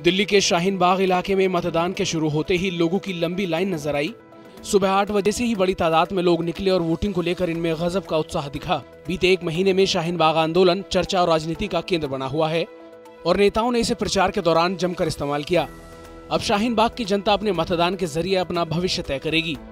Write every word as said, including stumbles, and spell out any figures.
दिल्ली के शाहीन बाग इलाके में मतदान के शुरू होते ही लोगों की लंबी लाइन नजर आई। सुबह आठ बजे से ही बड़ी तादाद में लोग निकले और वोटिंग को लेकर इनमें गजब का उत्साह दिखा। बीते एक महीने में शाहीन बाग आंदोलन चर्चा और राजनीति का केंद्र बना हुआ है और नेताओं ने इसे प्रचार के दौरान जमकर इस्तेमाल किया। अब शाहीन बाग की जनता अपने मतदान के जरिए अपना भविष्य तय करेगी।